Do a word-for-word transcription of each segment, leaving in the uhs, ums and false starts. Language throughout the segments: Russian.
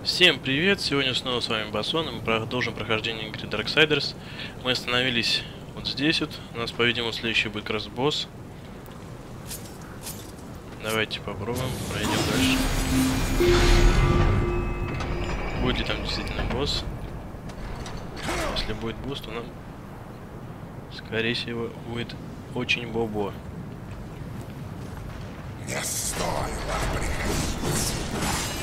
Всем привет! Сегодня снова с вами Басон, и мы продолжим прохождение игры Darksiders. Мы остановились вот здесь вот. У нас, по-видимому, следующий будет как раз босс. Давайте попробуем, пройдем дальше. Будет ли там действительно босс? Если будет босс, то нам, скорее всего, будет очень бобо. Не стоило приходить сюда.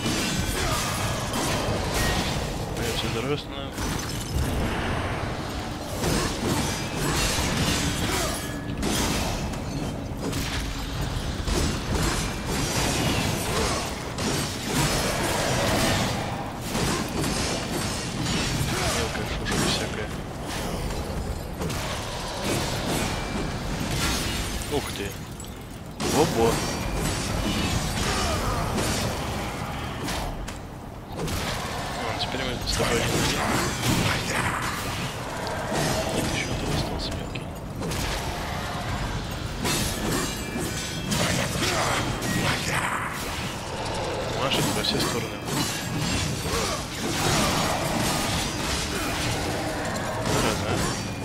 Все здоровственно. Мелкая шушка всякая. Ух ты. Бобо. Теперь мы с тобой не Нет, еще один остался мелкий. Машет во все стороны. Зараза.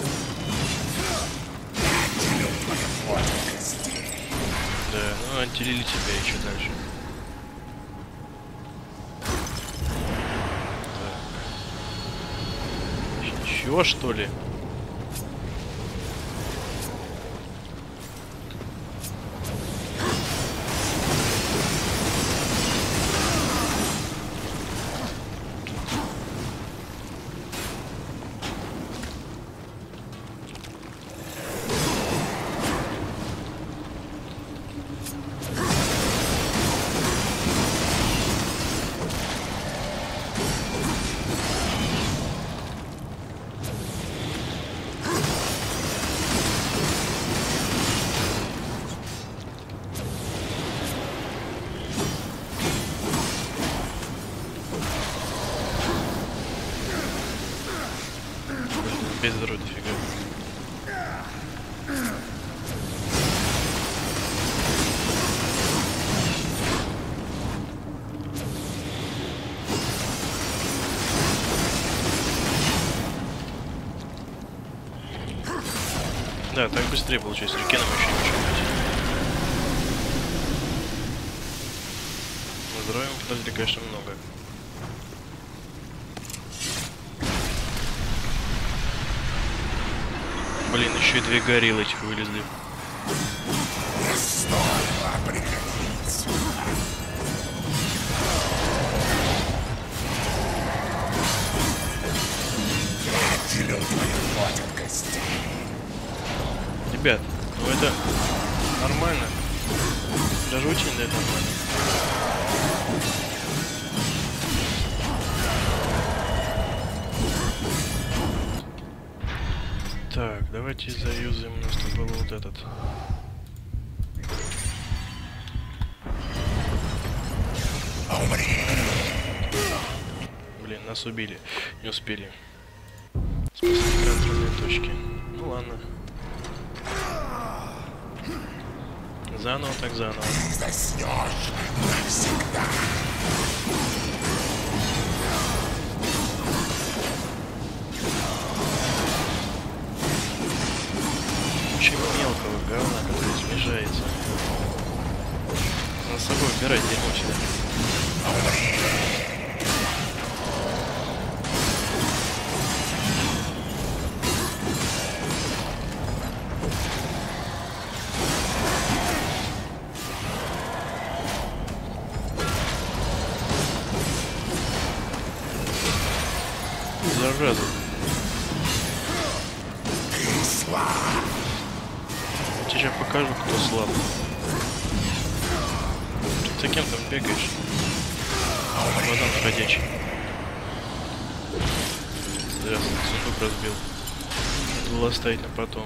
Да, ну отделили тебя и что дальше? Чего, что ли? Без здоровья дофига. Да, так быстрее получается. Рекеном еще не мешать. Но здоровья мы потратили, конечно, много. Блин, еще и две гориллы этих вылезли. Не стоило приходить сюда. Я делю твою плоть от костей. Ребят, ну это нормально. Даже очень да, это нормально. Так, давайте заюзаем, у нас тут был вот этот. Умри. Блин, нас убили. Не успели. Спасибо, контрольные точки. Ну ладно. Заново так заново. Ты заснешь навсегда. Очень мелкого говна, который смешается. Надо с собой убирать дерьмо сюда. Зараза. Ты слаб. Я тебе сейчас покажу, кто слаб. Ты за кем там бегаешь? Водан ходячий. Здравствуй, сундук разбил. Надо было оставить на потом.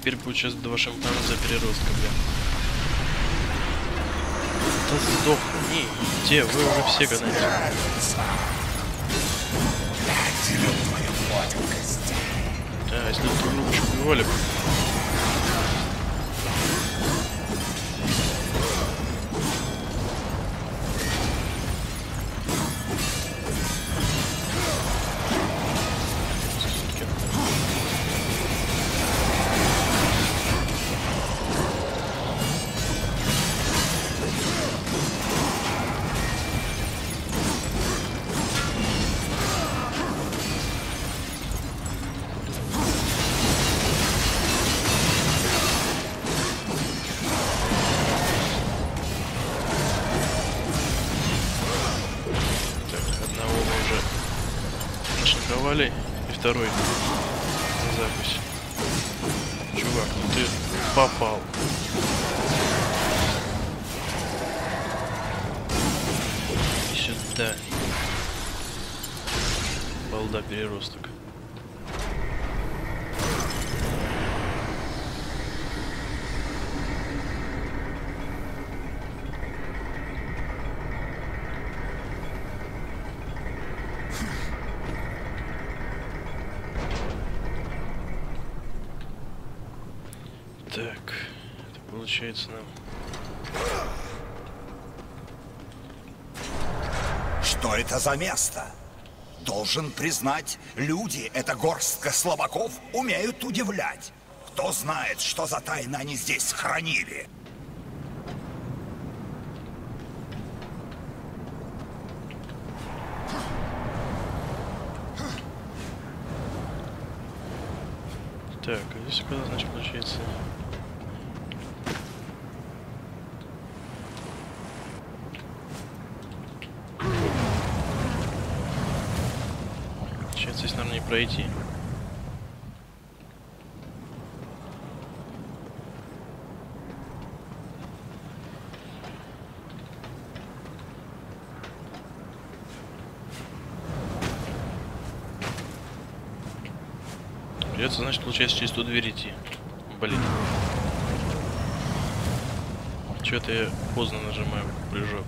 теперь будет сейчас два шимпанзе переростка, бля. Да сдохни! Где? Вы уже все гоняете. Да, если эту группу убивали бы. И второй на запись. Чувак, ну ты попал. И сюда. Балда переросток. Так, это получается нам. Что это за место? Должен признать, люди, эта горстка слабаков, умеют удивлять. Кто знает, что за тайны они здесь хранили? Так, а здесь куда, значит, получается? Получается, здесь, наверное, не пройти. Придется, значит, получается, через ту дверь идти. Блин. Чё-то я поздно нажимаю прыжок.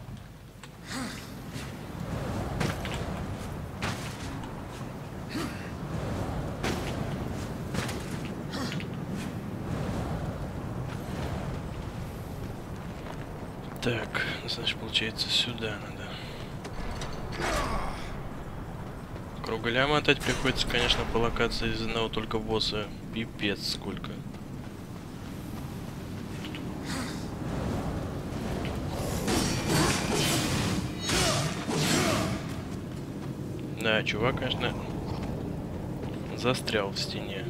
Так, значит, получается, сюда надо. Кругаля мотать приходится, конечно, по локации из одного только босса. Пипец сколько. Да, чувак, конечно, застрял в стене.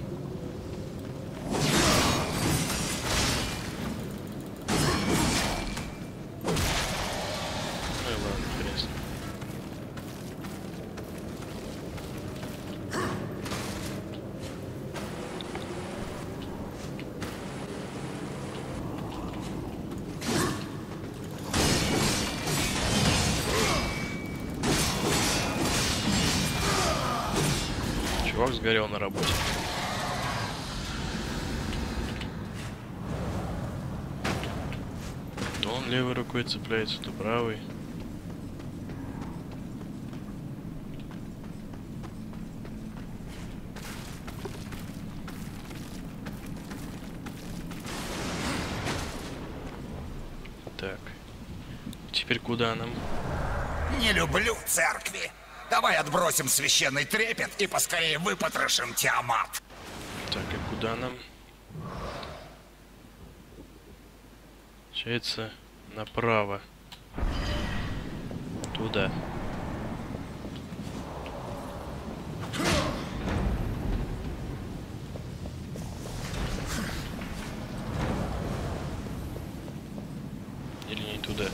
Чувак сгорел на работе. То он левой рукой цепляется, то правой. Так. Теперь куда нам? Не люблю церкви. Давай отбросим священный трепет и поскорее выпотрошим Тиамат. Так, и куда нам? Получается, направо. Туда. Или не туда?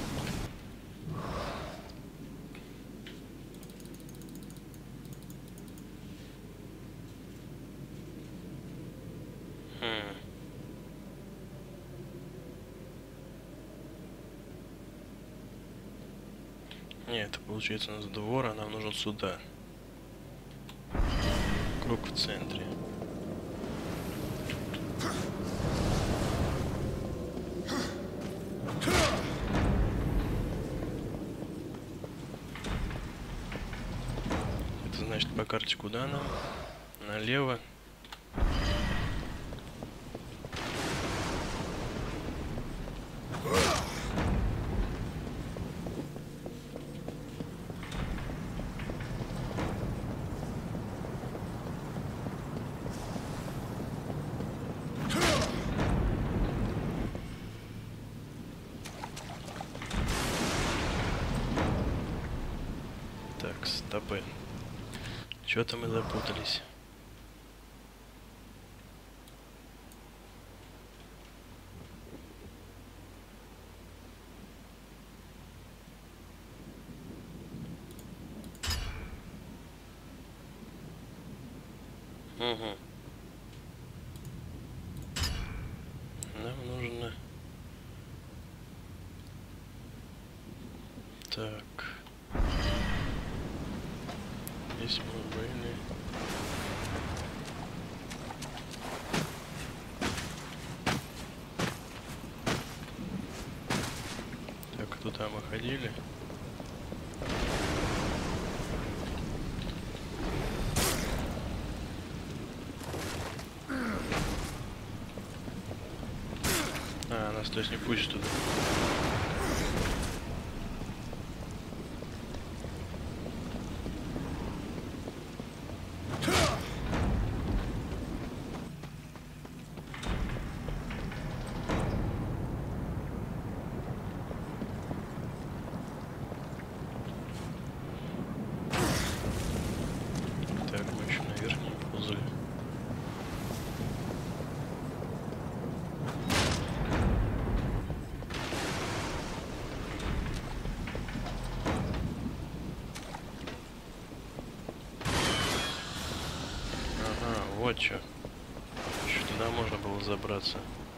Нет, это получается у нас двор, а нам нужен сюда. Круг в центре. значит, по карте куда нам? Налево. Так, стопы. Что-то мы запутались. Угу. Нам нужно... Так. Здесь мы были. Так, туда мы ходили. А, нас то есть не пустит туда. Так, мы еще на верхней ползали. Ага, вот что. Еще туда можно было забраться.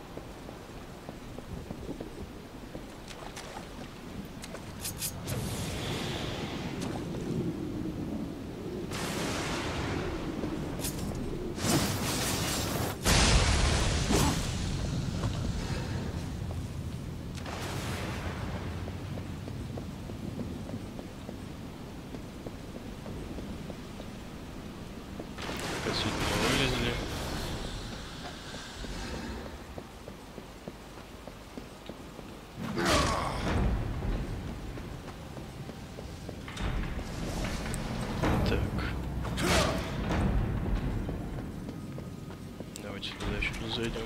Отсюда мы вылезли. Так. Давайте туда еще зайдем.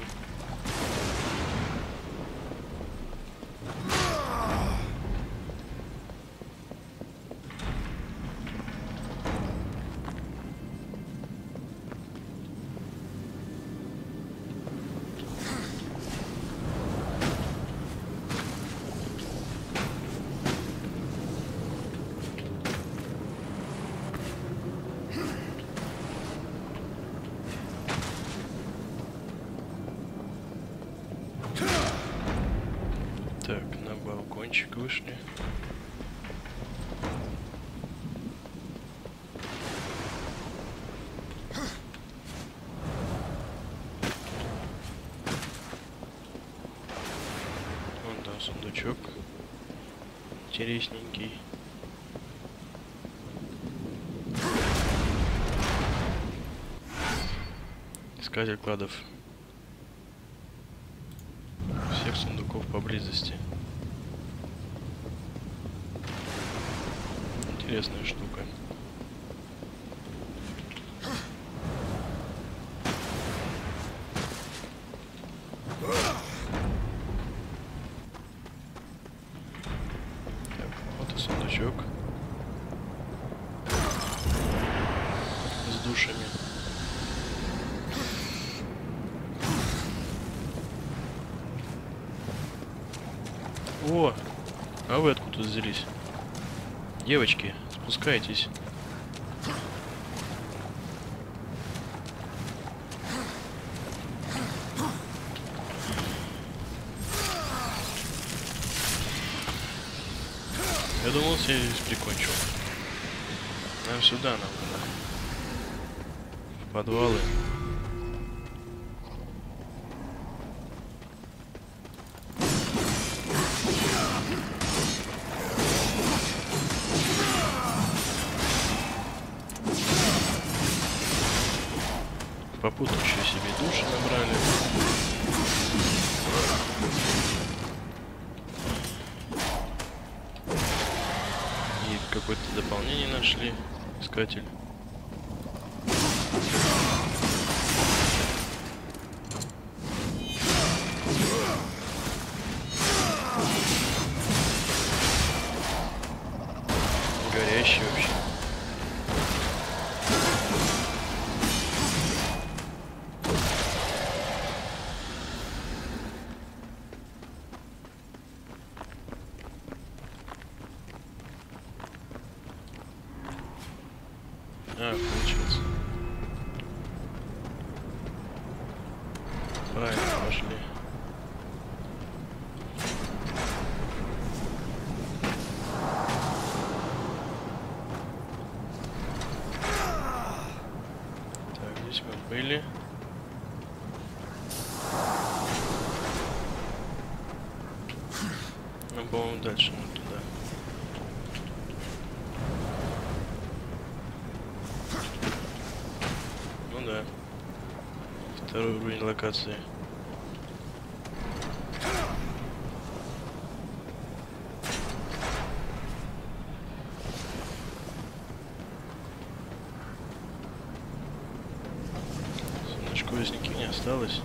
Так, на балкончик вышли. Вон там сундучок интересненький. Искатель кладов. Всех сундуков поблизости. Интересная штука. Так, вот и сундучок с душами. О, а вы откуда взялись? Девочки, спускайтесь. Я думал, я здесь прикончил. Нам сюда нам надо. В подвалы. какое-то дополнение нашли. Искатель. Горящий вообще. А, получается. Правильно, пошли. Так, здесь мы были. Ну, по-моему, дальше мы туда. Ну да. Второй уровень локации. Значков здесь никаких не осталось.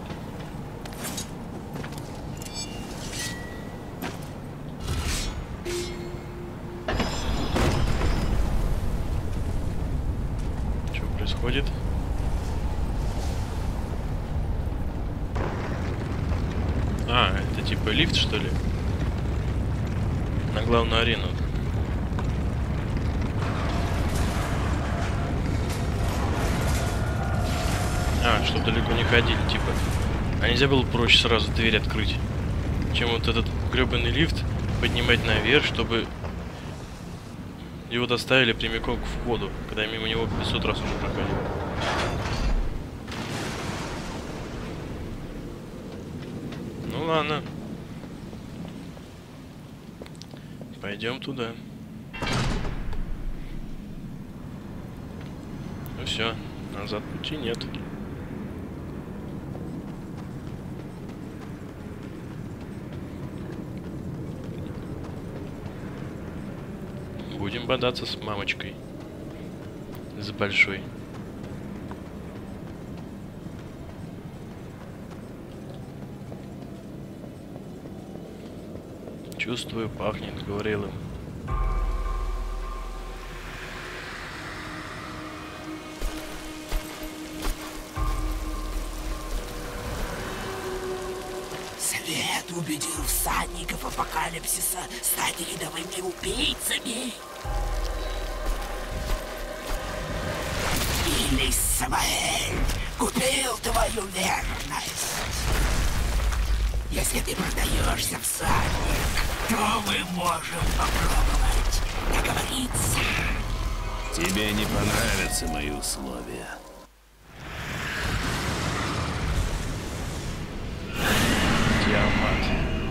Что происходит? А, это типа лифт, что ли? На главную арену. А, чтобы далеко не ходили, типа. А нельзя было проще сразу дверь открыть, чем вот этот гребаный лифт поднимать наверх, чтобы его доставили прямиком к входу, когда я мимо него пятьсот раз уже проходил. Ну ладно. Пойдем туда. Ну все, назад пути нет. Будем бодаться с мамочкой. С большой. Чувствую, пахнет горелым. Свет убедил всадников апокалипсиса стать рядовыми убийцами. Или Самаэль купил твою верность. Если ты продаешься, всадник, то мы можем попробовать договориться. Тебе не понравятся мои условия. Диамат.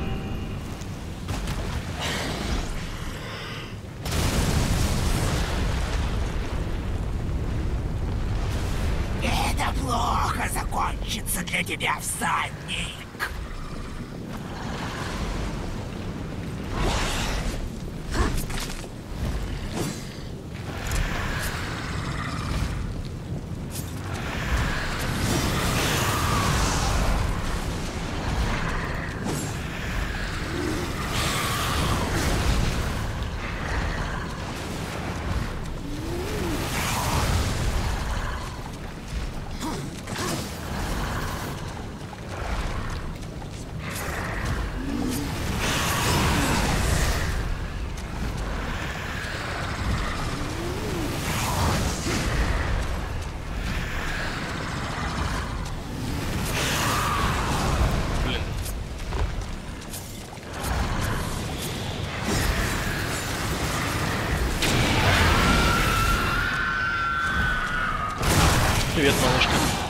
Это плохо закончится для тебя, всадник. Привет, малышка.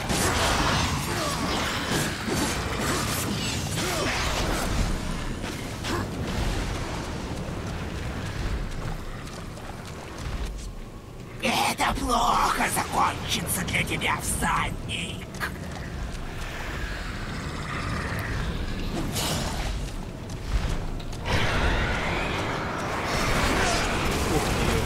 Это плохо закончится для тебя, всадник. Ух ты.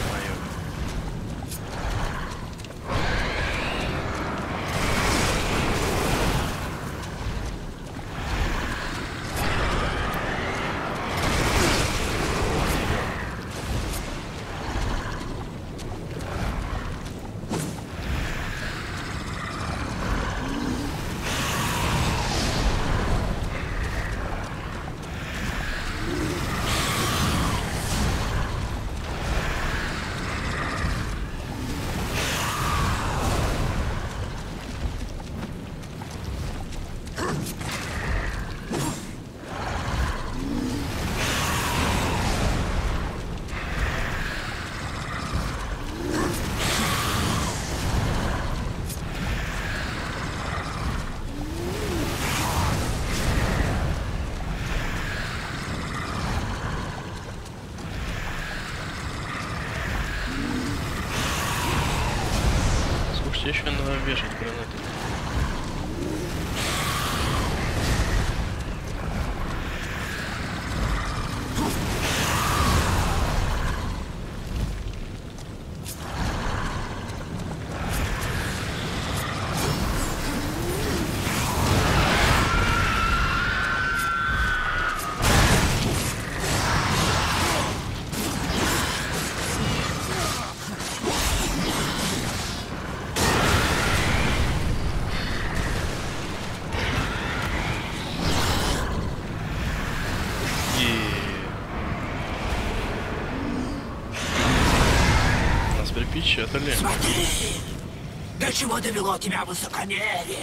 напечатали. Смотри! До чего довело тебя высокомерие?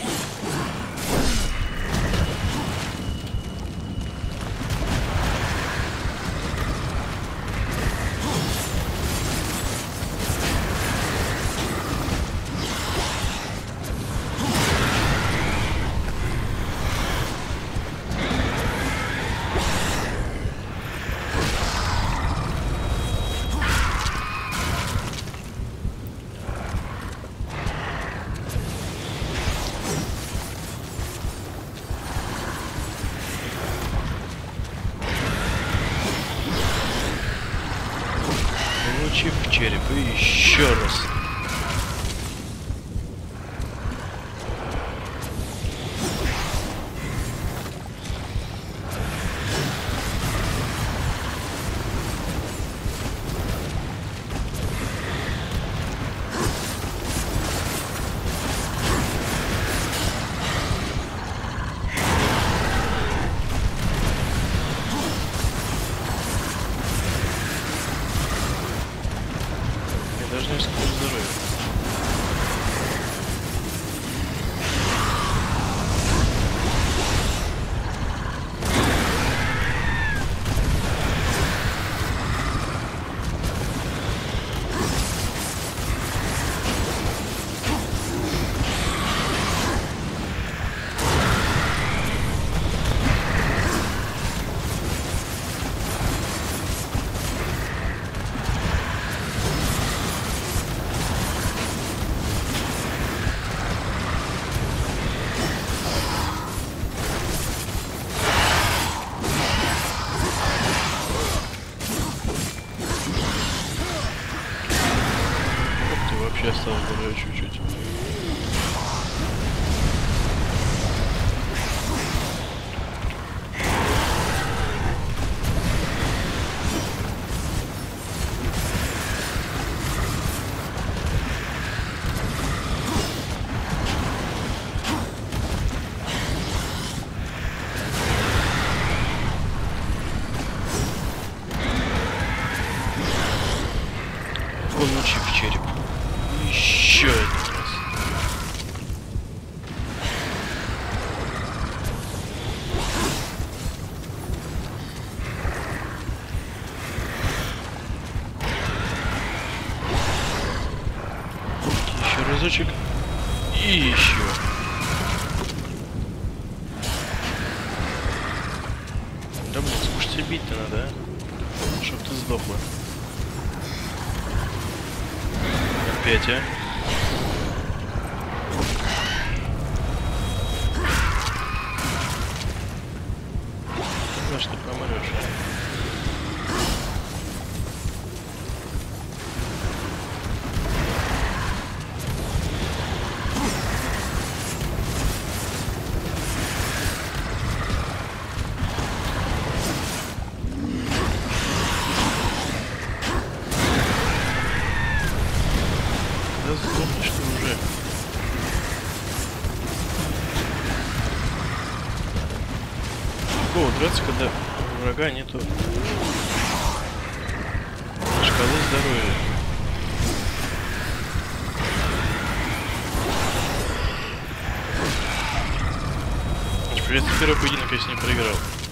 Получив в череп и еще раз. Даже не скажу здоровья. Вообще осталось даже чуть-чуть. Получив в череп. Еще один раз. Еще разочек. И еще. Да блин, сколько тебе бить-то надо, а? Чтоб ты сдохла. Опять, а? Знаешь, ты помрешь. Да сдохнешь ты уже. О, драться, когда у врага нету шкалы здоровья. Значит, это первый поединок я с ним проиграл.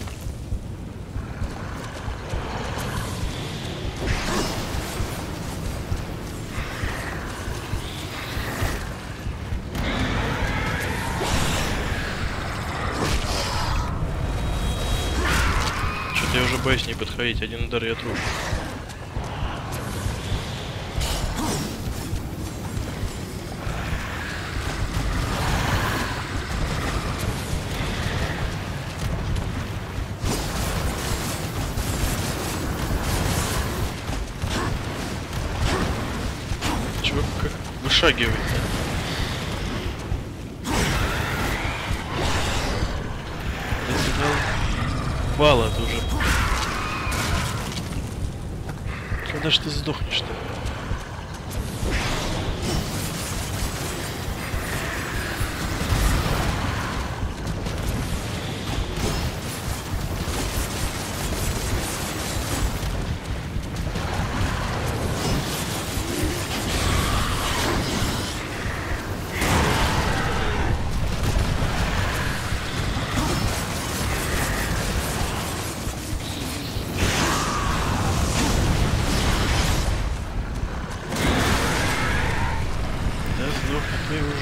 Я уже боюсь не подходить, один удар я труп. Чего как вышагивает? Если дал балла, это уже. Когда ж ты сдохнешь-то?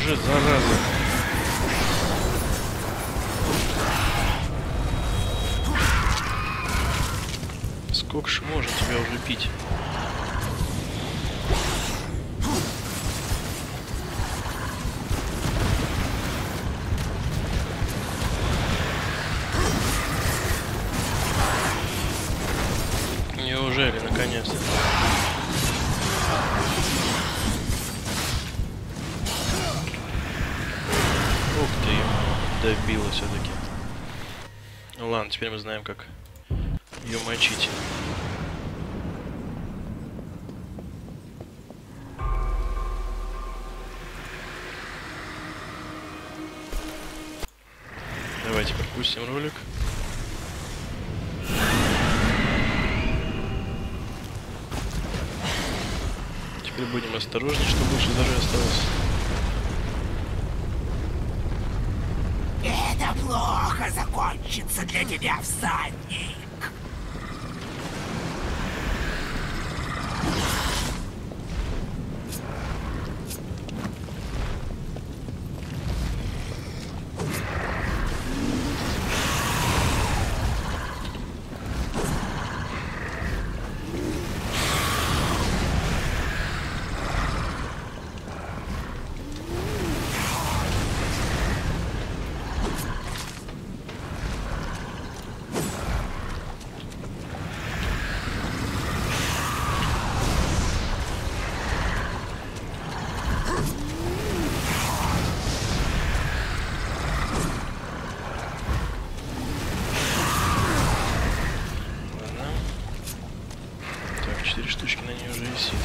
уже, зараза. Сколько ж можно тебя уже пить? Неужели, наконец-то? Ух ты, добила все-таки. Ну ладно, теперь мы знаем, как ее мочить. Давайте пропустим ролик. Теперь будем осторожнее, чтобы больше даже осталось. Это плохо закончится для тебя, всадник. Четыре штучки на ней уже висит.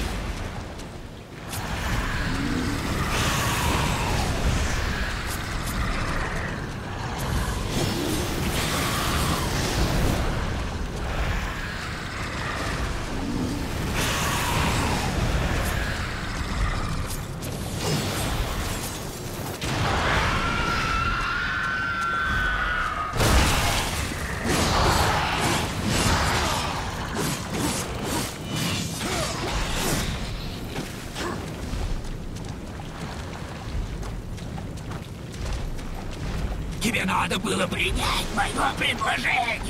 Тебе надо было принять мое предложение.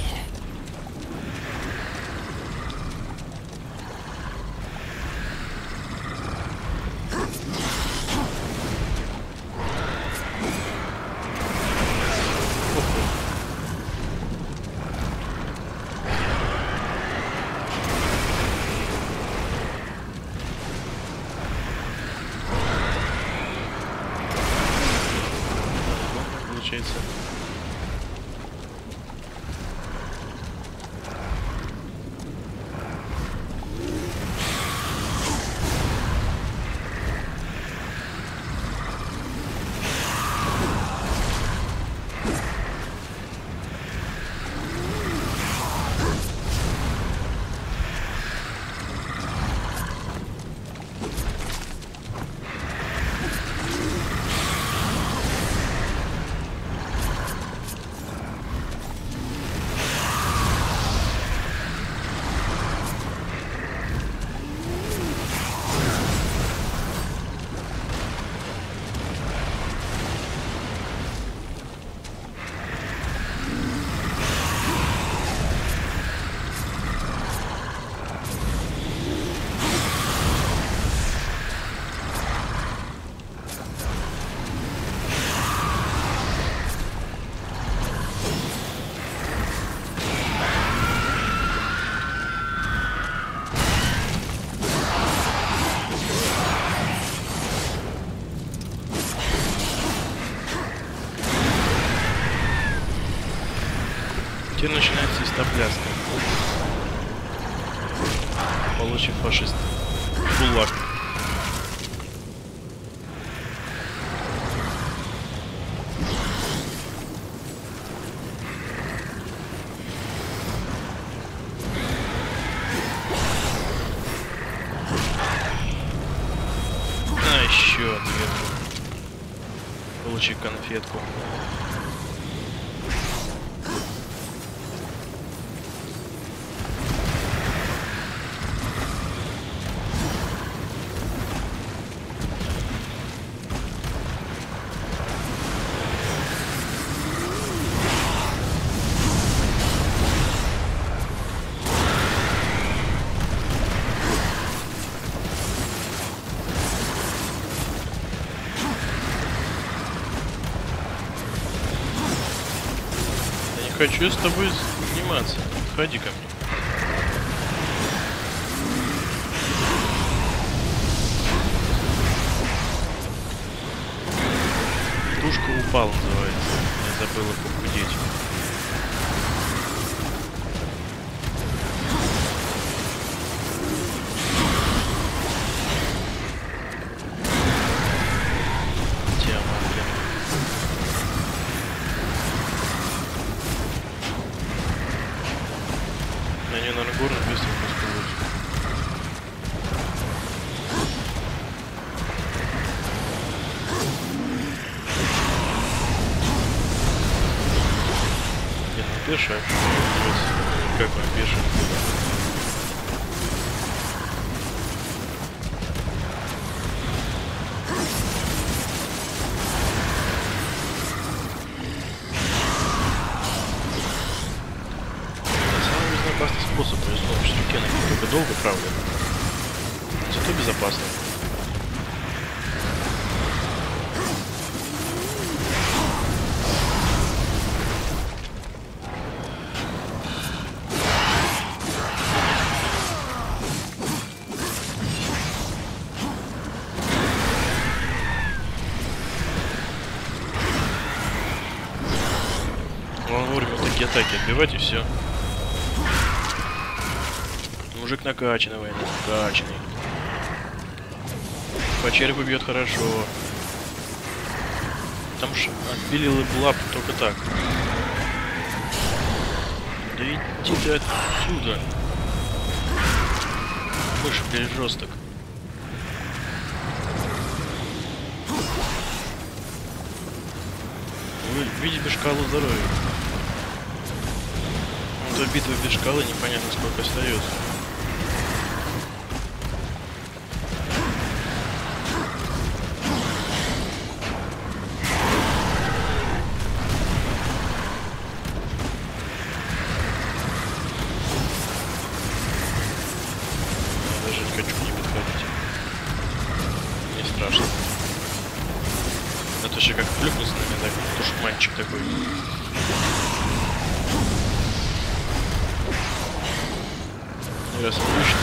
Получается. Теперь начинается истопляска. Получив фашист. Кулак. А, еще ответку. Получи конфетку. хочу с тобой заниматься. Ходи ко мне. Тушка упала, называется. Я забыла похудеть. Пешак. Как он пешак? Самый безопасный способ при излом штуке, только долго, правда. Зато безопасно. Атаки отбивать и все. Мужик накачанный, военный, накачанный. По черепу бьет хорошо. Там ж отбили лап только так. Да иди ты отсюда. Мышь пережесток. Вы видите шкалу здоровья. До битвы без шкалы непонятно сколько остается. Я даже не хочу к ней подходить. Не страшно. Это еще как плюхнется на меня, так, тушманчик такой. Раз отлично.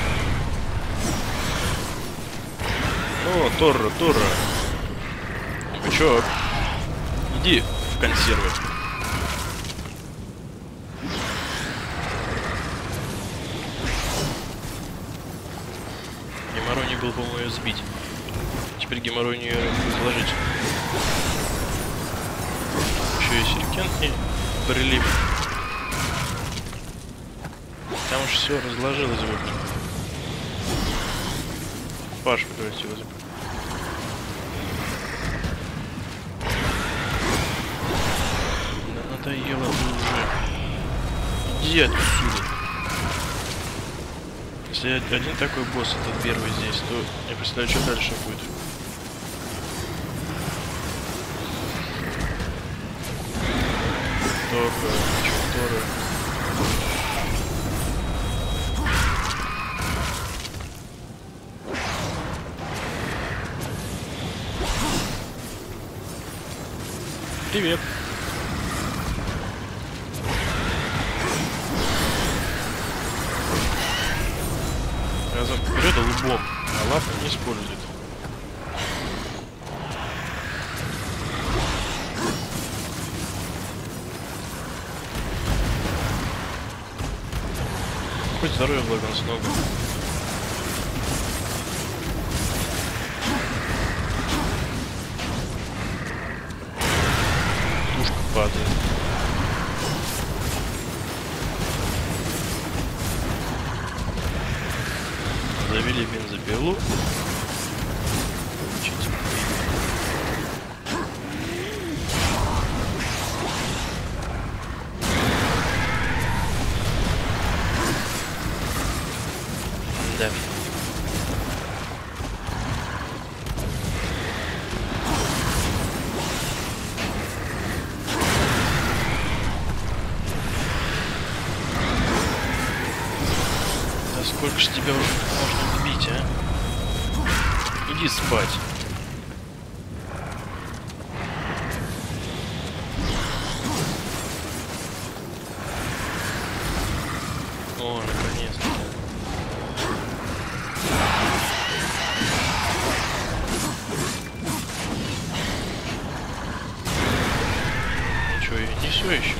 О, Торра, Торра. Бычок. Иди в консервы. Геморрой не был, по-моему, ее сбить. Теперь геморрой не изложить. Еще есть сюрикен и прилип. Там уж все разложилось бы. Паш превратилась бы. Да надоело уже. Иди отсюда. Если один такой босс, этот первый здесь, то я представляю, что дальше будет. Только, Тора. Привет. Разом вперед лбом, а лапу не использует. Хоть здоровье благо с ногу. Падает. Завели бензопилу. Получите. Да. Сколько ж тебя уже можно убить, а? Иди спать. О, наконец-то. Ничего, я не все еще.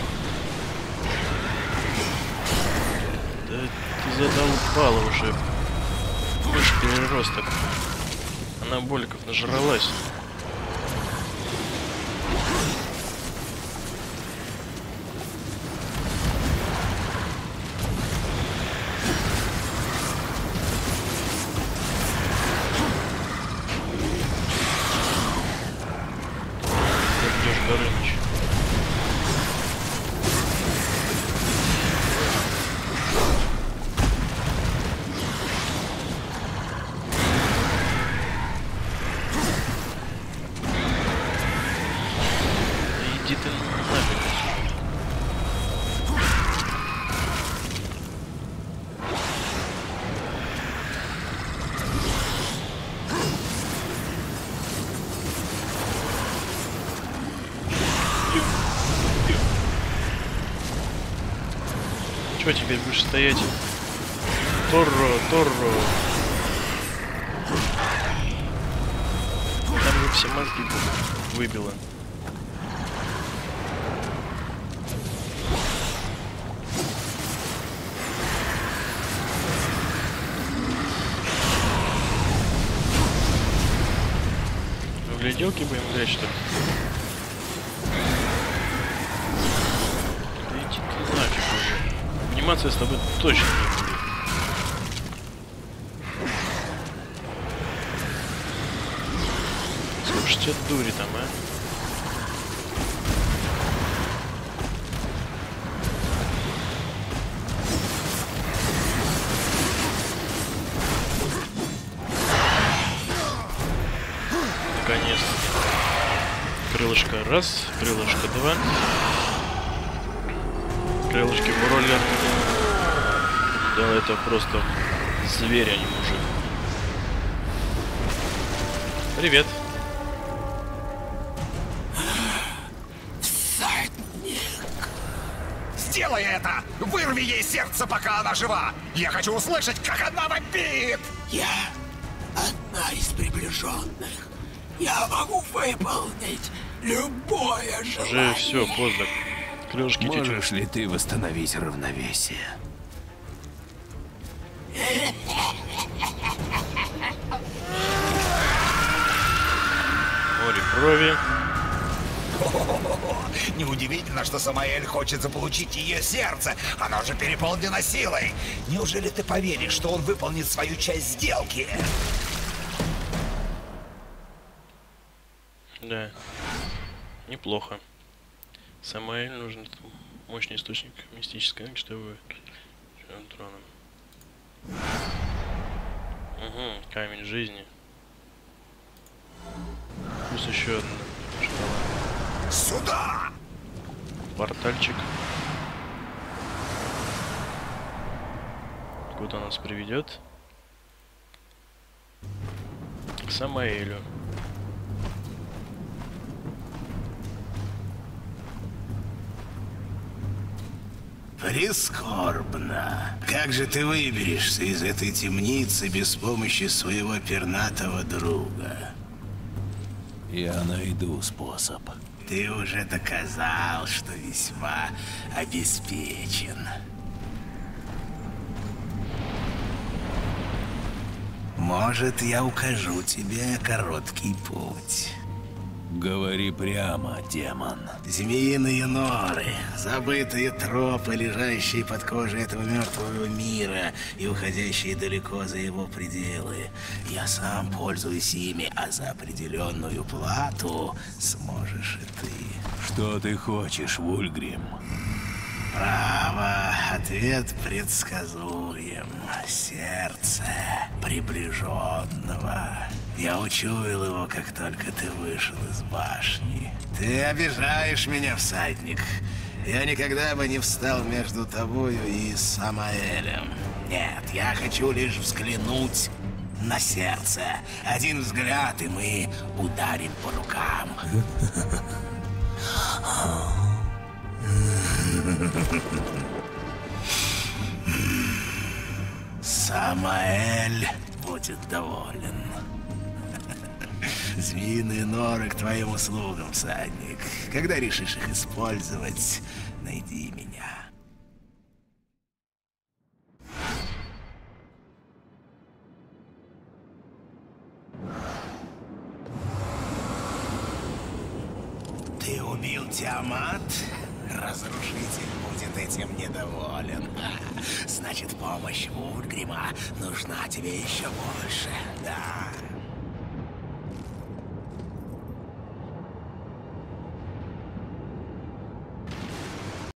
Да ты задолбала уже. Мышь переросток. Анаболиков нажралась. Горыныч. Иди ты нафиг отсюда. Чего теперь будешь стоять? Торро, Торро. Там же все мозги выбило. В гляделки будем играть, что ли? Да иди ты нафиг уже. Анимация с тобой точно не будет. Сколько ж тебе дури там, а? Наконец-то. Крылышко раз, крылышко два. Крылышки бройлер. Да, это просто зверь, а не мужик. Привет. Всадник. Сделай это! Вырви ей сердце, пока она жива! Я хочу услышать, как она вопит! Я одна из приближенных. Я могу выполнить любое Уже желание. все, поздно. Крылышки течут. Можешь ли ты восстановить равновесие? Море крови. О-о-о-о. Неудивительно, что Самаэль хочет заполучить ее сердце. Оно же переполнено силой. Неужели ты поверишь, что он выполнит свою часть сделки? Да. Неплохо. Самаэль нужен мощный источник мистической энергии, чтобы троном. Угу, камень жизни. Плюс еще одна шкала. Сюда! Портальчик. Куда нас приведет? К Самаэлю. Прискорбно. Как же ты выберешься из этой темницы без помощи своего пернатого друга? Я найду способ. Ты уже доказал, что весьма обеспечен. Может, я укажу тебе короткий путь. Говори прямо, демон. Змеиные норы, забытые тропы, лежащие под кожей этого мертвого мира и уходящие далеко за его пределы. Я сам пользуюсь ими, а за определенную плату сможешь и ты. Что ты хочешь, Вульгрим? Право, ответ предсказуем. Сердце приближенного. Я учуял его, как только ты вышел из башни. Ты обижаешь меня, всадник. Я никогда бы не встал между тобою и Самаэлем. Нет, я хочу лишь взглянуть на сердце. Один взгляд, и мы ударим по рукам. Самаэль будет доволен. Змеиные норы к твоим услугам, всадник. Когда решишь их использовать, найди меня. Ты убил Тиамат? Разрушитель будет этим недоволен. Значит, помощь Вульгрима нужна тебе еще больше. Да.